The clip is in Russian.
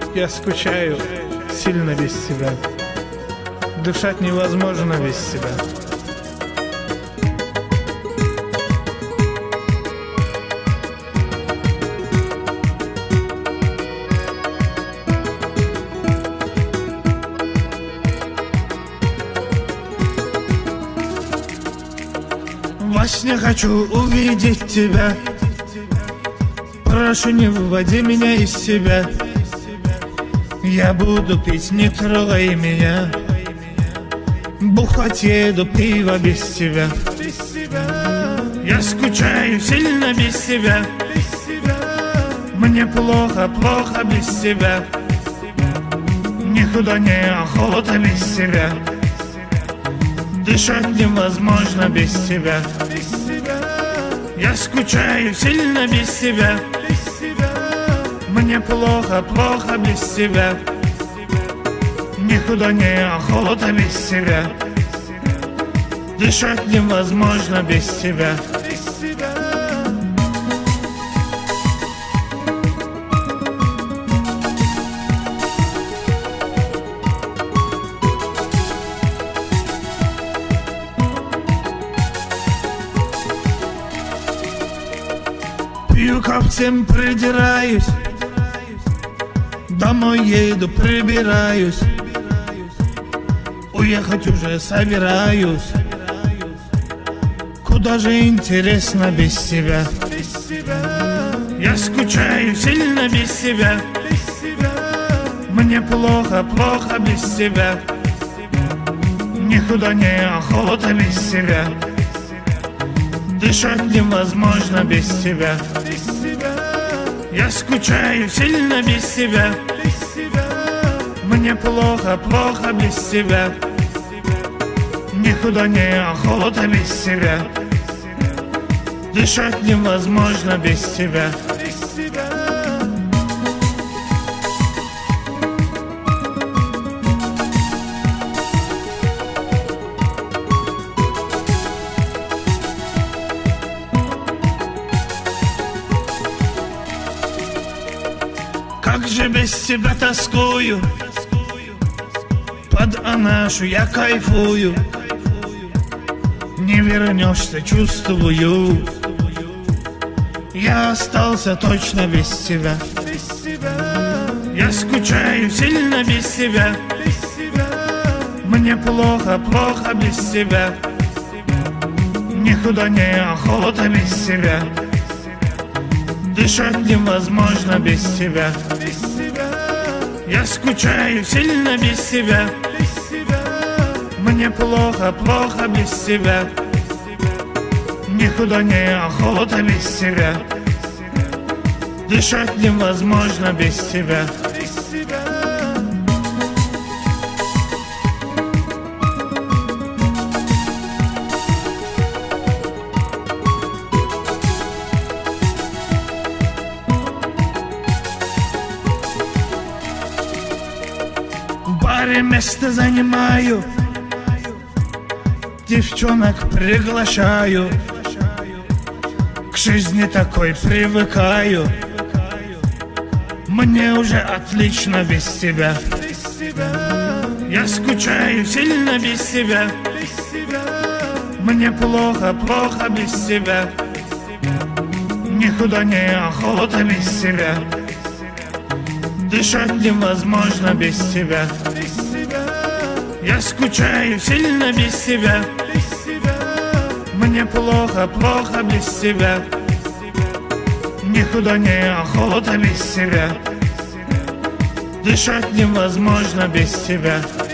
Я скучаю сильно без тебя. Дышать невозможно без тебя. Во сне хочу увидеть тебя. Прошу, не выводи меня из себя. Я буду пить, не трогай меня. Бухать еду, пиво без тебя. Я скучаю сильно без тебя. Мне плохо, плохо без тебя. Никуда не охота без тебя. Дышать невозможно без тебя. Я скучаю сильно без тебя. Мне плохо, плохо без тебя. Никуда не охота без тебя. Дышать невозможно без тебя. Пью, ко всем придираюсь. Домой еду, прибираюсь. Уехать уже собираюсь. Куда же, интересно, без тебя? Я скучаю сильно без тебя. Мне плохо, плохо без тебя. Никуда не охота без тебя. Дышать невозможно без тебя. Я скучаю сильно без тебя. Мне плохо, плохо без тебя. Никуда не охота без тебя. Дышать невозможно без тебя. Как же без тебя тоскую. Под Анашу я кайфую. Не вернешься, чувствую. Я остался точно без тебя. Я скучаю сильно без тебя. Мне плохо, плохо без тебя. Никуда не охота без тебя. Дышать невозможно без тебя. Я скучаю сильно без тебя. Мне плохо, плохо без тебя. Никуда не охота без тебя. Дышать невозможно без тебя. В баре место занимаю. Девчонок приглашаю. К жизни такой привыкаю. Мне уже отлично без тебя. Я скучаю сильно без тебя. Мне плохо, плохо без тебя. Никуда не охота без тебя. Дышать невозможно без тебя. Я скучаю сильно без тебя. Мне плохо, плохо без тебя. Никуда не охота без тебя. Дышать невозможно без тебя.